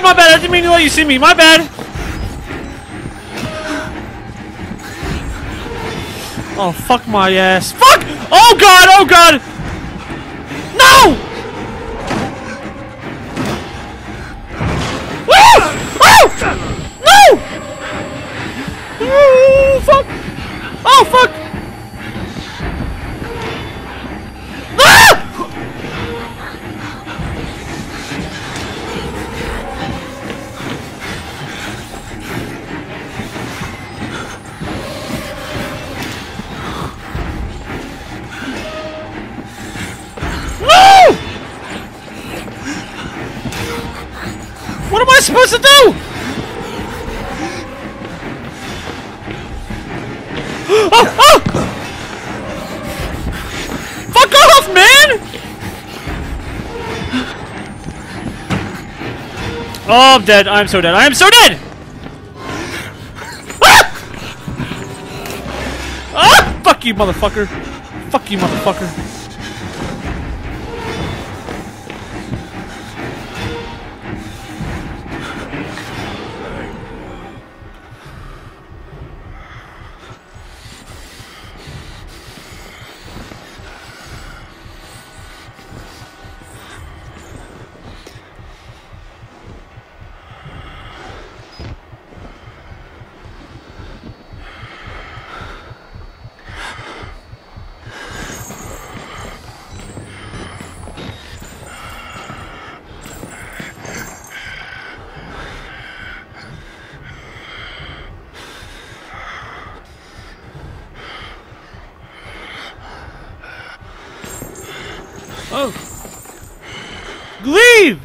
my bad. I didn't mean to let you see me. My bad. Oh, fuck my ass. Fuck! Oh, God! Oh, God! No! Woo! Oh! No! Oh, fuck! Oh, fuck! Ah! What am I supposed to do? Oh, oh! Fuck off, man! Oh, I'm dead. I'm so dead. I am so dead! Ah! Ah! Fuck you, motherfucker. Fuck you, motherfucker. Oh. Leave!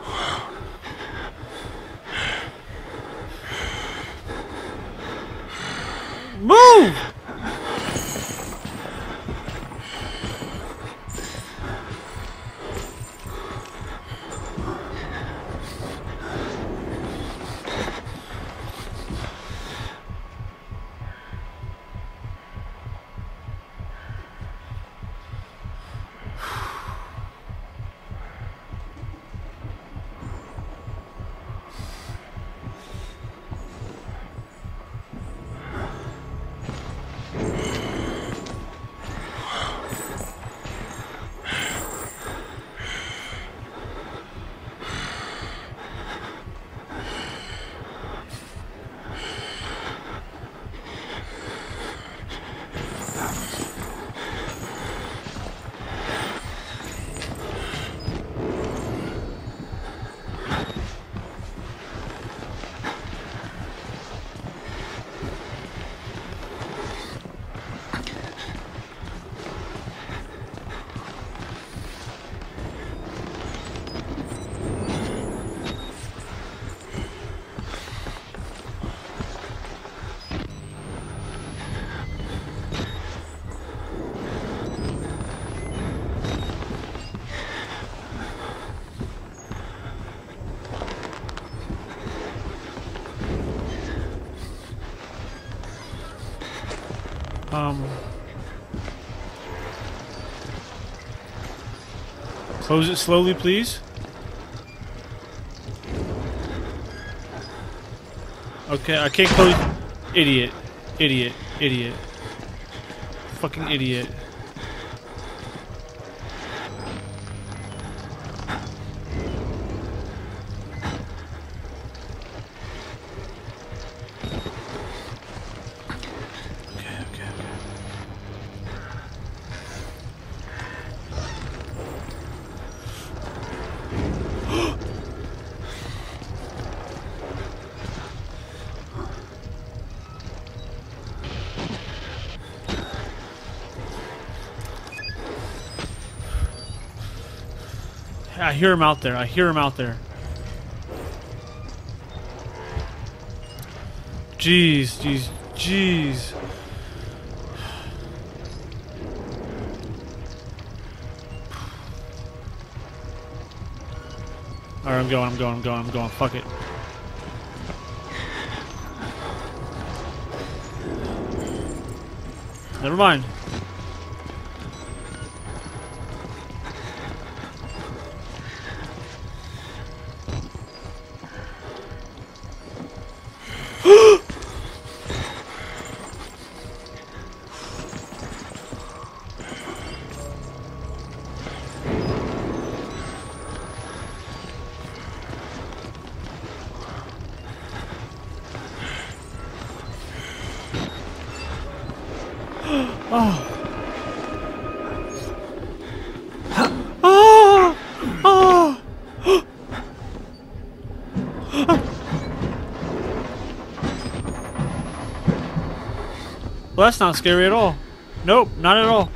Move! Close it slowly, please. Okay, I can't close. Idiot. Idiot. Idiot. Fucking idiot. I hear him out there. I hear him out there. Jeez, jeez, jeez. Alright, I'm going. Fuck it. Never mind. Oh. Oh. Oh. Well, that's not scary at all. Nope, not at all.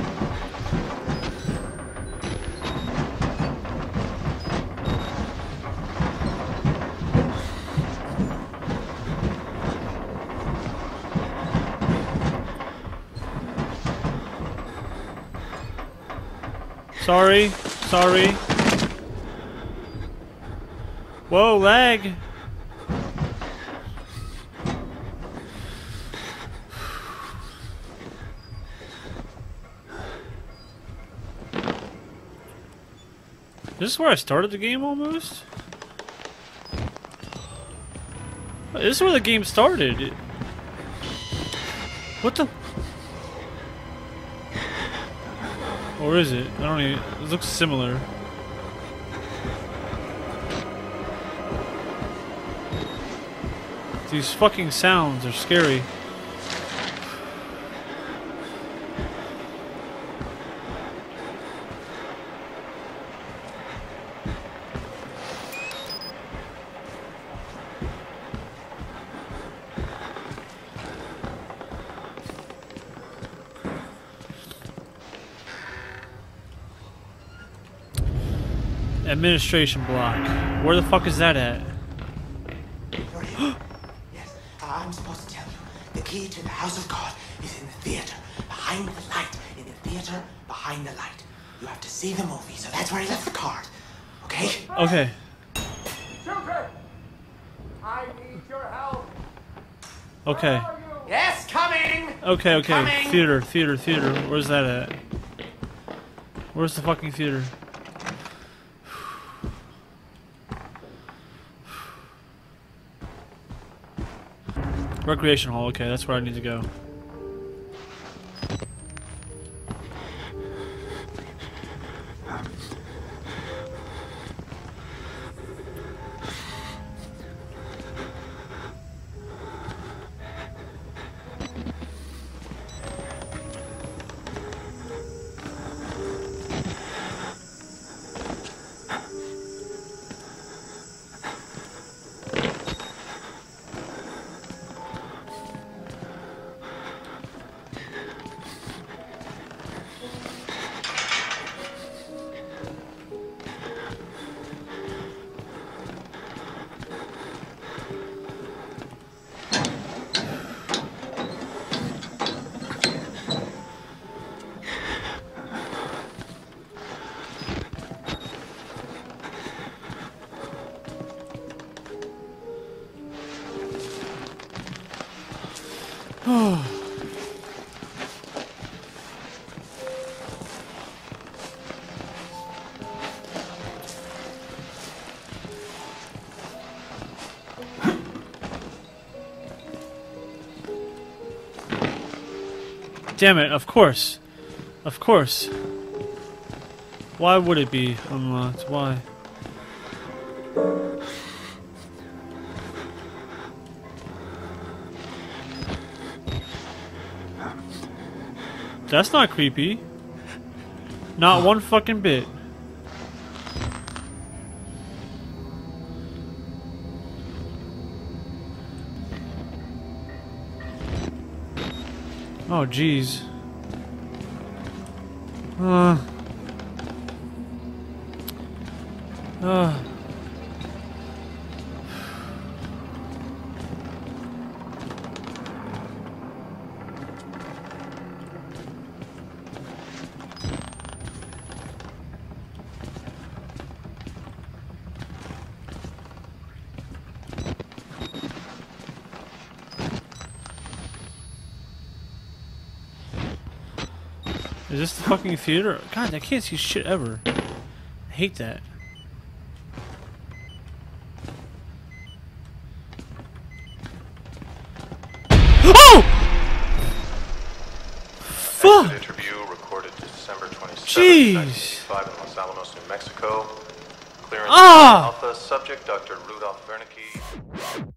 Sorry, sorry. Whoa, lag. This is where I started the game almost? This is where the game started. What the? Or is it? I don't even. It looks similar. These fucking sounds are scary. Administration block. Where the fuck is that at? Yes, I'm supposed to tell you. The key to the house of God is in the theater, behind the light. In the theater, behind the light. You have to see the movie, so that's where he left the card. Okay? Okay. Children, I need your help. Okay. Yes, coming! Okay, okay. Coming. Theater, theater, theater. Where's that at? Where's the fucking theater? Recreation hall, okay, that's where I need to go. Damn it, of course. Of course. Why would it be unlocked? Why? That's not creepy. Not one fucking bit. Oh, jeez. Is this the fucking theater? God, I can't see shit ever. I hate that. Jeez. 1985 in Los Alamos, New Mexico. Clearance Ah! Alpha subject Dr. Rudolph Wernicke.